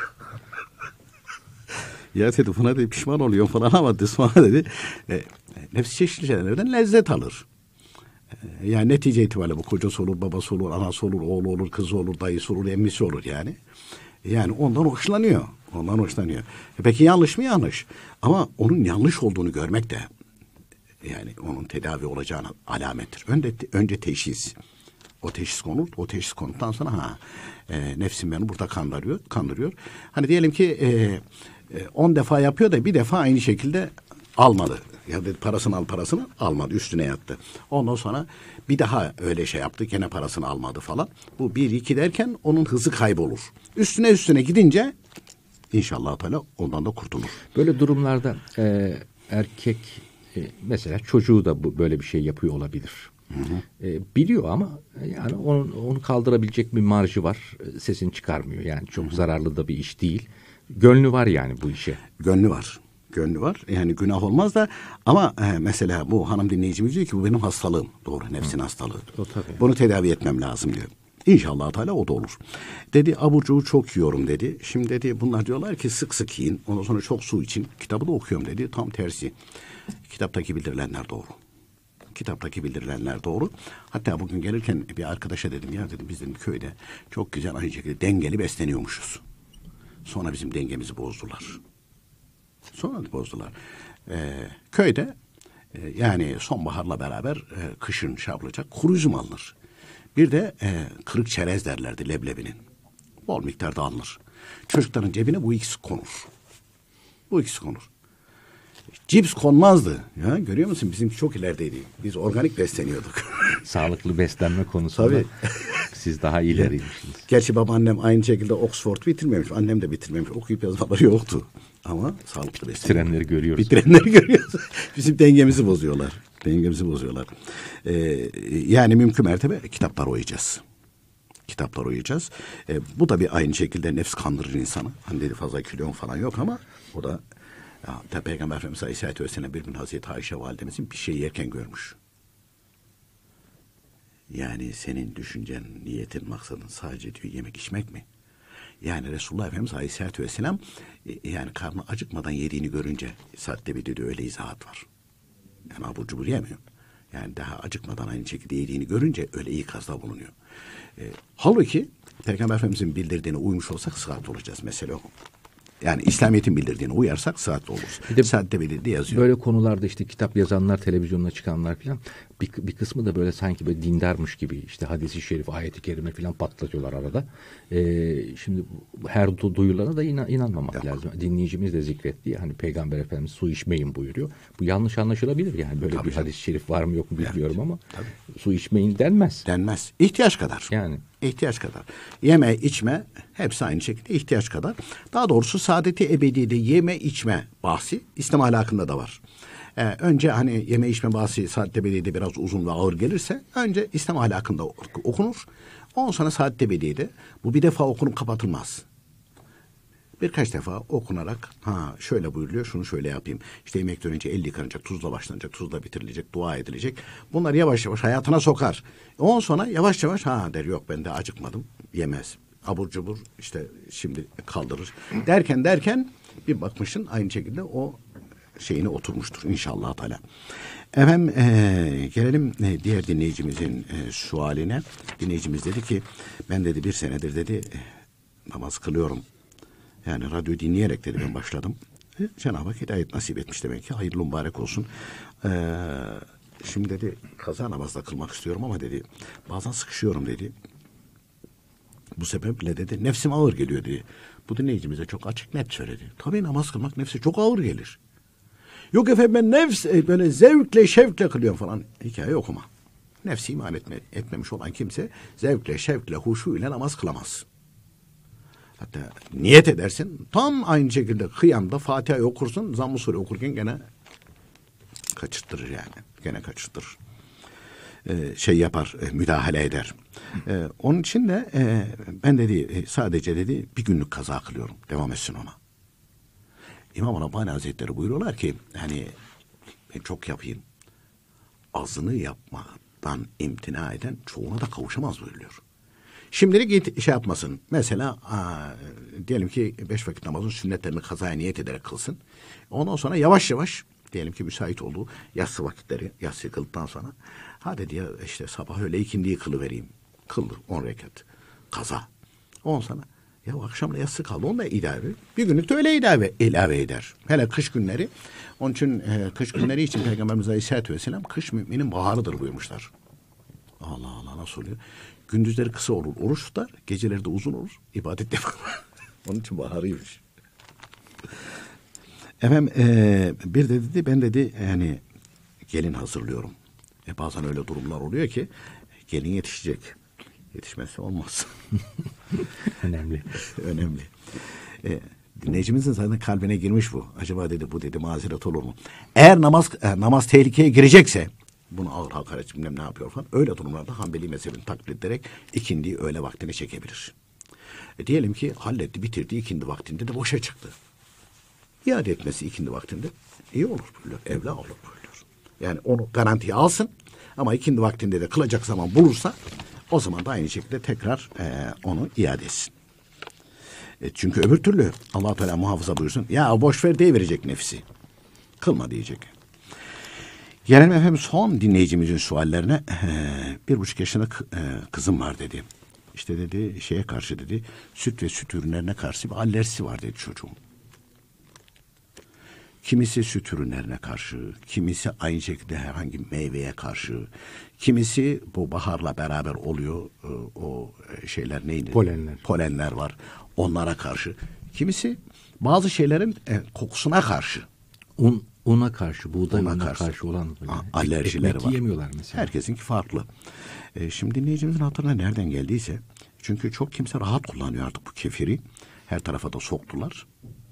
Ya dedi buna dedi pişman oluyor falan ama dedi, sonra dedi nefsi çeşitli şeylerden lezzet alır. Yani netice itibariyle bu kocası olur, babası olur, anası olur, oğlu olur, kızı olur, dayısı olur, emmisi olur yani. Yani ondan hoşlanıyor. Ondan hoşlanıyor. Peki yanlış mı? Yanlış. Ama onun yanlış olduğunu görmek de yani onun tedavi olacağına alamettir. Önce teşhis. O teşhis konur. O teşhis konuktan sonra nefsim beni burada kandırıyor. Hani diyelim ki 10 defa yapıyor da bir defa aynı şekilde almadı. Ya dedi parasını almadı, üstüne yattı. Ondan sonra bir daha öyle şey yaptı, gene parasını almadı falan. Bu 1-2 derken onun hızı kaybolur. Üstüne gidince inşallah Teala ondan da kurtulur. Böyle durumlarda erkek mesela çocuğu da böyle bir şey yapıyor olabilir. Biliyor ama yani onu kaldırabilecek bir marjı var. Sesini çıkarmıyor. Yani çok zararlı da bir iş değil. Gönlü var yani bu işe. Gönlü var. Yani günah olmaz da ama mesela bu hanım dinleyicimiz diyor ki bu benim hastalığım. Doğru, nefsin hastalığı. Bunu tedavi etmem lazım diyor. İnşallah Teala o da olur. Dedi abur cubur çok yiyorum dedi. Şimdi dedi bunlar diyorlar ki sık yiyin. Ondan sonra çok su için. Kitabı da okuyorum dedi. Tam tersi. Kitaptaki bildirilenler doğru. Hatta bugün gelirken bir arkadaşa dedim ya dedim biz dedim köyde çok güzel aynı şekilde dengeli besleniyormuşuz. Sonra bizim dengemizi bozdular. Köyde yani sonbaharla beraber kışın şey yapılacak kuru üzüm alınır. Bir de kırık çerez derlerdi leblebinin. Bol miktarda alınır. Çocukların cebine bu ikisi konur. Cips konmazdı. Ya görüyor musun? Bizimki çok ilerideydi. Biz organik besleniyorduk. Sağlıklı beslenme konusunda tabii. Siz daha ileriymişsiniz. Gerçi babaannem aynı şekilde Oxford bitirmemiş. Annem de bitirmemiş. Okuyup yazmaları yoktu. Ama sağlıklı besleniyor. Bitirenleri görüyoruz. Bizim dengemizi bozuyorlar. Yani mümkün mertebe kitaplar oyacağız. Bu da bir aynı şekilde nefs kandırır insanı. Hani dedi fazla kilon falan yok ama o da ya, Peygamber Efendimiz Aleyhisselatü Vesselam bir gün Hazreti Ayşe validemizin bir şey yerken görmüş. Yani senin düşüncen, niyetin, maksadın sadece diyor yemek içmek mi? Yani Resulullah Efendimiz Aleyhisselatü Vesselam yani karnı acıkmadan yediğini görünce saatte bir diyor öyle izahat var. Yani abur cubur yemiyor. Yani daha acıkmadan aynı şekilde yediğini görünce öyle ikazda bulunuyor. Halbuki Peygamber Efendimizin bildirdiğine uymuş olsak sıhhat olacağız. Mesele o. Yani İslamiyet'in bildirdiğine uyarsak sıhhatli oluruz. Saatte belirli yazıyor. Böyle konularda işte kitap yazanlar, televizyonda çıkanlar falan bir kısmı da böyle sanki böyle dindarmış gibi işte hadis-i şerif, ayet-i kerime falan patlatıyorlar arada. Şimdi her duyularına da inanmamak lazım. Dinleyicimiz de zikretti ya hani Peygamber Efendimiz su içmeyin buyuruyor. Bu yanlış anlaşılabilir yani böyle tabii bir hadis-i şerif var mı yok mu bilmiyorum ama su içmeyin denmez. İhtiyaç kadar. Yani. İhtiyaç kadar. Yeme, içme hepsi aynı şekilde ihtiyaç kadar. Daha doğrusu saadeti ebedide yeme, içme bahsi İslam ahlakında da var. Önce hani yeme, içme bahsi saadeti ebedide biraz uzun ve ağır gelirse önce İslam ahlakında okunur. Ondan sonra saadeti ebedide bu bir defa okunup kapatılmaz. Birkaç defa okunarak şöyle buyuruluyor, şunu şöyle yapayım. İşte yemekten önce el yıkanacak, tuzla başlanacak, tuzla bitirilecek, dua edilecek. Bunlar yavaş yavaş hayatına sokar. Ondan sonra yavaş yavaş der yok ben de acıkmadım, yemez. Abur cubur işte şimdi kaldırır. Derken bir bakmışsın aynı şekilde o şeyine oturmuştur inşallah Teala. Efendim gelelim diğer dinleyicimizin sualine. Dinleyicimiz dedi ki ben dedi 1 senedir dedi namaz kılıyorum. Yani radyo dinleyerek dedi ben başladım. Cenab-ı Hak hidayet nasip etmiş demek ki. Hayırlı mübarek olsun. Şimdi dedi kaza namazda kılmak istiyorum ama dedi bazen sıkışıyorum dedi. Bu sebeple dedi nefsim ağır geliyor dedi. Bu dinleyicimize çok açık net söyledi. Tabii namaz kılmak nefse çok ağır gelir. Yok efendim ben böyle zevkle şevkle kılıyorum falan. Hikaye okuma. Nefsi iman etmemiş olan kimse zevkle şevkle huşu ile namaz kılamaz. Hatta niyet edersin tam aynı şekilde kıyamda Fatiha'yı okursun Zamm-ı Sure okurken gene kaçırtırır yani. Gene kaçırtırır. Müdahale eder. Onun için de ben dedi sadece dedi bir günlük kaza kılıyorum. Devam etsin ona. İmam Rabbani Hazretleri buyuruyorlar ki hani ben çok yapayım. Azını yapmaktan imtina eden çoğuna da kavuşamaz buyuruyor. Şimdilik git şey yapmasın. Mesela diyelim ki 5 vakit namazın sünnetlerini kazaya niyet ederek kılsın. Ondan sonra yavaş yavaş diyelim ki müsait olduğu yatsı vakitleri, yatsı kıldıktan sonra hadi diye işte sabah öğle ikindiyi kılıvereyim. Kıldır 10 rekat. Kaza. Ondan sonra ya akşamla yatsı kaldı. Onu da ilave. Bir günlük de öyle ilave eder. Hele kış günleri. Onun için kış günleri için Peygamberimiz Aleyhisselatü Vesselam kış müminin baharıdır buyurmuşlar. Allah Allah nasıl oluyor? Gündüzleri kısa olur, oruç tutar. Geceleri de uzun olur. İbadet yapar. Onun için baharıymış. Efendim bir de dedi ben dedi yani gelin hazırlıyorum. Bazen öyle durumlar oluyor ki gelin yetişecek. Yetişmezse olmaz. Önemli. Önemli. Dinleyicimizin zaten kalbine girmiş bu. Acaba dedi bu dedi mazeret olur mu? Eğer namaz tehlikeye girecekse bunu ağır hakaret bilmem ne yapıyor falan. Öyle durumlarda Hanbeli mezhebini taklit ederek ikindiyi öğle vaktine çekebilir. Diyelim ki halletti bitirdi ikindi vaktinde de boşa çıktı. İade etmesi ikindi vaktinde iyi olur buyuruyor. Evla olur buyuruyor. Yani onu garantiye alsın ama ikindi vaktinde de kılacak zaman bulursa o zaman da aynı şekilde tekrar onu iade etsin. Çünkü öbür türlü Allah-u Teala muhafaza buyursun. Ya boş ver deyiverecek nefsi. Kılma diyecek. Gelelim efendim son dinleyicimizin suallerine. 1,5 yaşında kızım var dedi. İşte dedi şeye karşı dedi süt ve süt ürünlerine karşı bir alerjisi var dedi çocuğum. Kimisi süt ürünlerine karşı, kimisi aynı şekilde herhangi meyveye karşı, kimisi bu baharla beraber oluyor o şeyler neydi? Polenler var onlara karşı. Kimisi bazı şeylerin kokusuna karşı. Una karşı, buğday ununa karşı olan alerjileri var. Yemiyorlar mesela. Herkesinki farklı. Şimdi dinleyicimizin hatırına nereden geldiyse, çünkü çok kimse rahat kullanıyor artık bu kefiri. Her tarafa da soktular.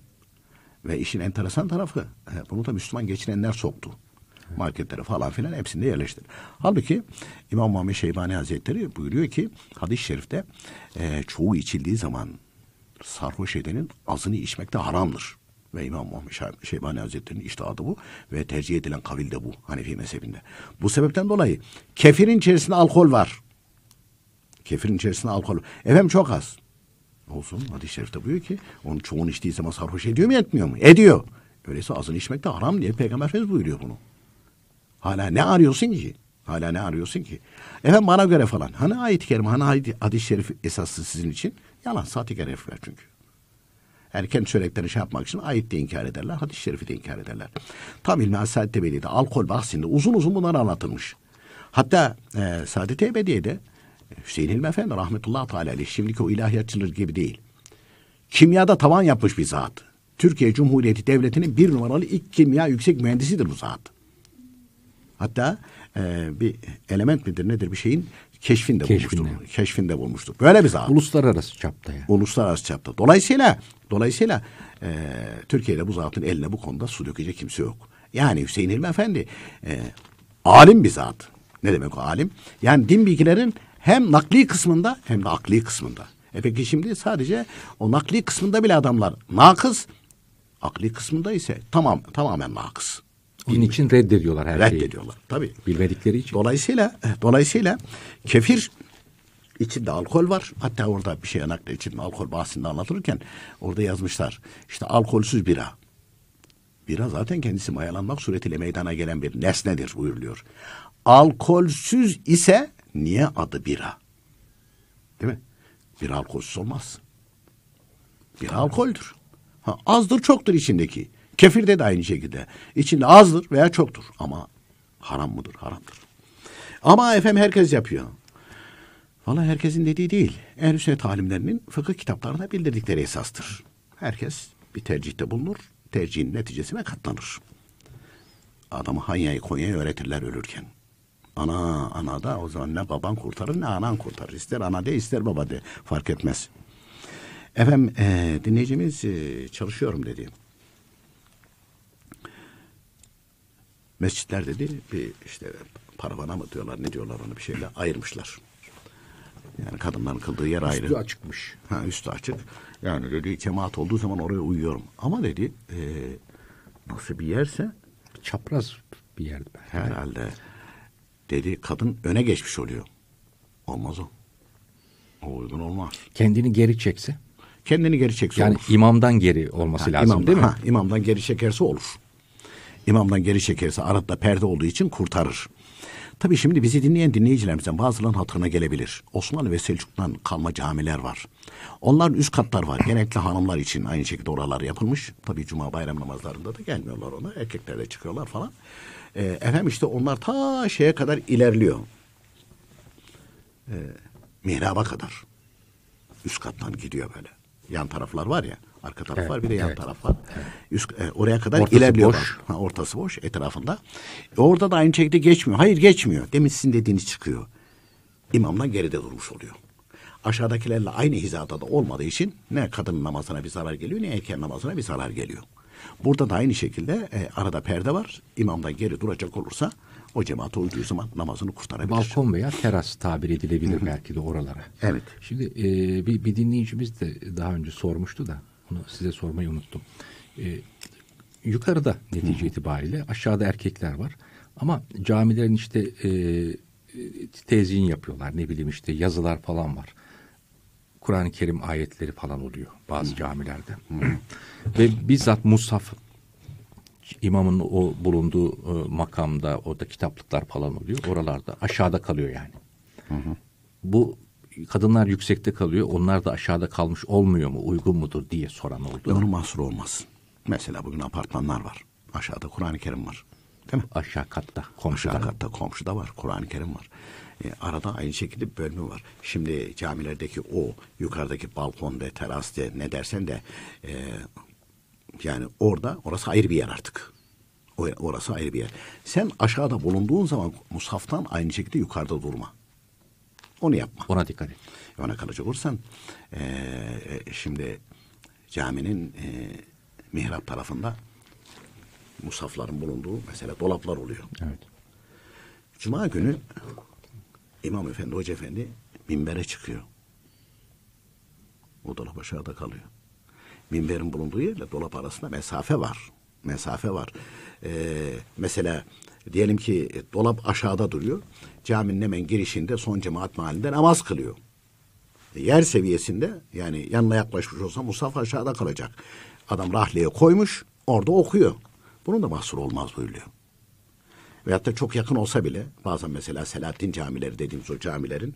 Ve işin enteresan tarafı, bunu da Müslüman geçinenler soktu. Marketlere falan filan hepsinde yerleştirdi. Halbuki İmam Muhammed Şeybani Hazretleri buyuruyor ki, hadis-i şerifte çoğu içildiği zaman sarhoş edenin azını içmek de haramdır. Ve İmam Muhammed Şeybani Hazretleri'nin içtihadı bu ve tercih edilen kavil de bu Hanefi mezhebinde. Bu sebepten dolayı kefirin içerisinde alkol var. Kefirin içerisinde alkol var. Efendim çok az. Olsun hadis-i şerifte buyuruyor ki onun çoğunu içtiği zaman sarhoş ediyor mu etmiyor mu? Ediyor. Öyleyse azını içmek de haram diye Peygamber Efendimiz buyuruyor bunu. Hala ne arıyorsun ki? Hala ne arıyorsun ki? Efendim bana göre falan. Hani ayet-i kerime, hani hadis-i şerif esaslı sizin için? Yalan, sahtekar herifler çünkü. Yani kendi söylediklerini şey yapmak için ayet de inkar ederler, hadis-i şerifi de inkar ederler. Tam İlmi Saadet Ebediye'de alkol bahsinde uzun uzun bunlar anlatılmış. Hatta Saadet Ebediye'de Hüseyin Hilmi Efendi rahmetullahi teala aleyh, şimdiki o ilahiyatçılar gibi değil. Kimyada tavan yapmış bir zat. Türkiye Cumhuriyeti Devleti'nin 1 numaralı ilk kimya yüksek mühendisidir bu zat. Hatta bir element midir nedir bir şeyin keşfinde bulmuştur. Böyle bir zat. Uluslararası çapta yani. Uluslararası çapta. Dolayısıyla Türkiye'de bu zatın eline bu konuda su dökecek kimse yok. Yani Hüseyin Hilmi Efendi alim bir zat. Ne demek o alim? Yani din bilgilerin hem nakli kısmında hem de akli kısmında. Peki şimdi sadece o nakli kısmında bile adamlar nakıs, akli kısmında ise tamamen nakıs. Onun için reddediyorlar her şeyi. Reddediyorlar tabii. Bilmedikleri için. Dolayısıyla kefir içinde alkol var. Hatta orada bir şey nakli içinde alkol bahsinde anlatılırken orada yazmışlar. İşte alkolsüz bira. Bira zaten kendisi mayalanmak suretiyle meydana gelen bir nesnedir buyuruluyor. Alkolsüz ise niye adı bira? Değil mi? Bira alkolsüz olmaz. Bira alkoldür. Azdır çoktur içindeki. Kefirde de aynı şekilde. İçinde azdır veya çoktur. Ama haram mıdır? Haramdır. Ama efendim herkes yapıyor. Vallahi herkesin dediği değil. Ehl-i sünnet alimlerinin fıkıh kitaplarına bildirdikleri esastır. Herkes bir tercihte bulunur. Tercihin neticesine katlanır. Adamı Hanya'yı Konya'yı öğretirler ölürken. Ana da o zaman ne baban kurtarır ne anan kurtarır. İster ana de ister baba de fark etmez. Efendim dinleyicimiz çalışıyorum dedi. Mescitler dedi bir işte paravana mı diyorlar ne diyorlar onu bir şeyle ayırmışlar. Yani kadınların kıldığı yer ayrı. Üstü açıkmış. Üstü açık. Yani dedi cemaat olduğu zaman oraya uyuyorum. Ama dedi nasıl bir yerse Çapraz bir yerde. herhalde dedi kadın öne geçmiş oluyor. Olmaz o. O uygun olmaz. Kendini geri çekse? Kendini geri çekse Yani olur. imamdan geri olması lazım değil mi? İmamdan geri çekerse olur. İmamdan geri çekerse arada perde olduğu için kurtarır. Tabii şimdi bizi dinleyen dinleyicilerimizden bazılarının hatırına gelebilir. Osmanlı ve Selçuk'tan kalma camiler var. Onların üst katlar var. Genellikle hanımlar için aynı şekilde oralar yapılmış. Tabii cuma bayram namazlarında da gelmiyorlar ona. Erkekler de çıkıyorlar falan. Efendim işte onlar ta şeye kadar ilerliyor. Mihraba kadar. Üst kattan gidiyor böyle. Yan taraflar var ya. Arka taraf var bir de yan taraf var. Evet. Oraya kadar ortası ilerliyor. Boş. Ortası boş etrafında. Orada da aynı şekilde geçmiyor. Hayır geçmiyor. Demin sizin dediğiniz çıkıyor. İmamdan geride durmuş oluyor. Aşağıdakilerle aynı hizada da olmadığı için ne kadının namazına bir zarar geliyor ne erkeğin namazına bir zarar geliyor. Burada da aynı şekilde arada perde var. İmamdan geri duracak olursa o cemaate uyduğu zaman namazını kurtarabilir. Balkon veya teras tabir edilebilir belki de oralara. Evet. Şimdi bir dinleyicimiz de daha önce sormuştu da onu size sormayı unuttum. Yukarıda netice itibariyle aşağıda erkekler var. Ama camilerin işte tezyin yapıyorlar. Ne bileyim işte yazılar falan var. Kur'an-ı Kerim ayetleri falan oluyor bazı camilerde. Ve bizzat mushaf imamın o bulunduğu makamda orada kitaplıklar falan oluyor. Oralarda aşağıda kalıyor yani. Bu kadınlar yüksekte kalıyor. Onlar da aşağıda kalmış olmuyor mu? Uygun mudur diye soran oldu. Onun mahsuru olmaz. Mesela bugün apartmanlar var. Aşağıda Kur'an-ı Kerim var. Değil mi? Aşağı katta komşuda. Aşağı katta komşuda var. Kur'an-ı Kerim var. Arada aynı şekilde bir bölümü var. Şimdi camilerdeki o yukarıdaki balkon ve teras de ne dersen de yani orası ayrı bir yer artık. Orası ayrı bir yer. Sen aşağıda bulunduğun zaman mushaftan aynı şekilde yukarıda durma. Onu yapma. Ona dikkat et. Ona kalacak olursan şimdi caminin mihrap tarafında mushafların bulunduğu mesela dolaplar oluyor. Evet. Cuma günü İmam Efendi, Hoca Efendi minbere çıkıyor. O dolap aşağıda kalıyor. Minberin bulunduğu yerle dolap arasında mesafe var. Mesafe var. Mesela diyelim ki dolap aşağıda duruyor. Caminin hemen girişinde son cemaat mahallinde namaz kılıyor. Yer seviyesinde yani yanına yaklaşmış olsa mushaf aşağıda kalacak. Adam rahleye koymuş orada okuyor. Bunun da mahsur olmaz buyuruyor. Veyahut da çok yakın olsa bile bazen mesela Selahattin camileri dediğimiz o camilerin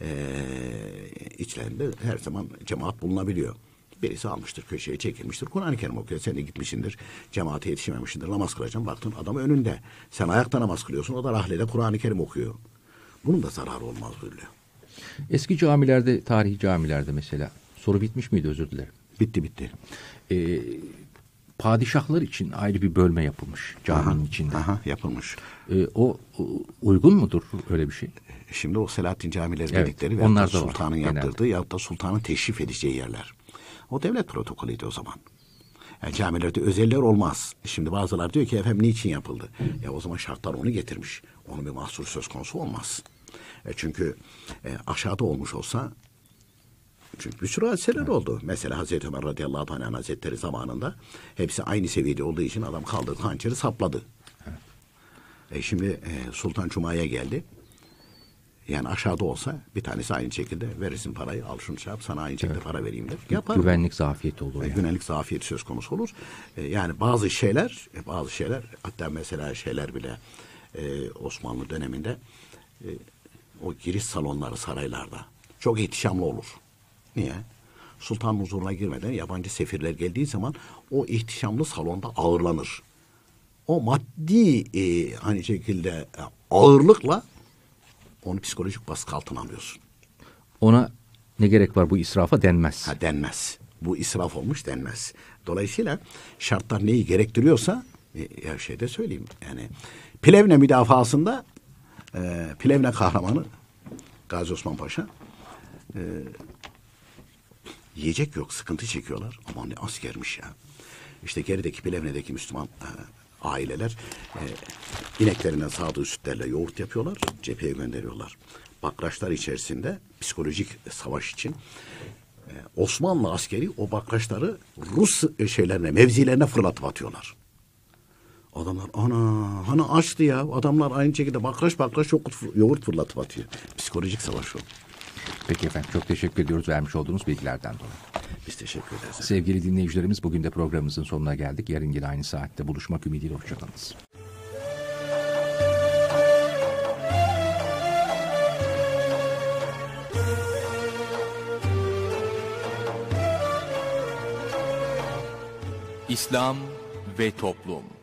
içlerinde her zaman cemaat bulunabiliyor. Birisi almıştır köşeye çekilmiştir. Kur'an-ı Kerim okuyor. Sen de gitmişsindir. Cemaate yetişememişsindir. Namaz kılacaksın. Baktın adam önünde. Sen ayakta namaz kılıyorsun. O da rahlede Kur'an-ı Kerim okuyor. Bunun da zararı olmaz buyuruyor. Eski camilerde, tarihi camilerde mesela soru bitmiş miydi, özür dilerim. Bitti. Padişahlar için ayrı bir bölme yapılmış caminin içinde. Yapılmış. O uygun mudur öyle bir şey? Şimdi o Selahattin camileri Evet, dedikleri ve onlar da sultanın var, yaptırdığı genelde. yahut da sultanın teşrif edeceği yerler. O devlet protokolüydü o zaman. Yani camilerde özeller olmaz. Şimdi bazılar diyor ki efendim niçin yapıldı? O zaman şartlar onu getirmiş. Onun bir mahsuru söz konusu olmaz. Çünkü aşağıda olmuş olsa çünkü bir sürü hadiseler oldu. Mesela Hazreti Ömer radıyallahu anh hazretleri zamanında hepsi aynı seviyede olduğu için adam kaldırdı hançeri sapladı. Şimdi Sultan Cuma'ya geldi. Yani aşağıda olsa bir tanesi aynı şekilde verirsin parayı, al şunu şey yap, sana aynı şekilde para vereyim der. Yapar. Güvenlik zafiyeti olur yani. Güvenlik zafiyeti söz konusu olur. Yani bazı şeyler hatta mesela şeyler bile Osmanlı döneminde o giriş salonları saraylarda çok ihtişamlı olur. Niye? Sultanın huzuruna girmeden yabancı sefirler geldiği zaman o ihtişamlı salonda ağırlanır. O maddi aynı şekilde ağırlıkla onu psikolojik baskı altına alıyorsun. Ona ne gerek var, bu israfa denmez. Denmez. Bu israf olmuş denmez. Dolayısıyla şartlar neyi gerektiriyorsa her şeyde söyleyeyim. Yani Plevne müdafasında Plevne kahramanı Gazi Osman Paşa yiyecek yok, sıkıntı çekiyorlar. Aman ne askermiş ya. İşte gerideki Plevne'deki Müslüman aileler ineklerinden sağdığı sütlerle yoğurt yapıyorlar, cepheye gönderiyorlar. bakraçlar içerisinde psikolojik savaş için Osmanlı askeri o bakraçları Rus mevzilerine fırlatıp atıyorlar. Adamlar hani açtı ya. Adamlar aynı şekilde bakraç yoğurt fırlatıp atıyor. Psikolojik savaş o. Peki efendim, çok teşekkür ediyoruz vermiş olduğunuz bilgilerden dolayı. Biz teşekkür ederiz. Sevgili dinleyicilerimiz, bugün de programımızın sonuna geldik. Yarın yine aynı saatte buluşmak ümidiyle. Hoşçakalınız. İslam ve Toplum.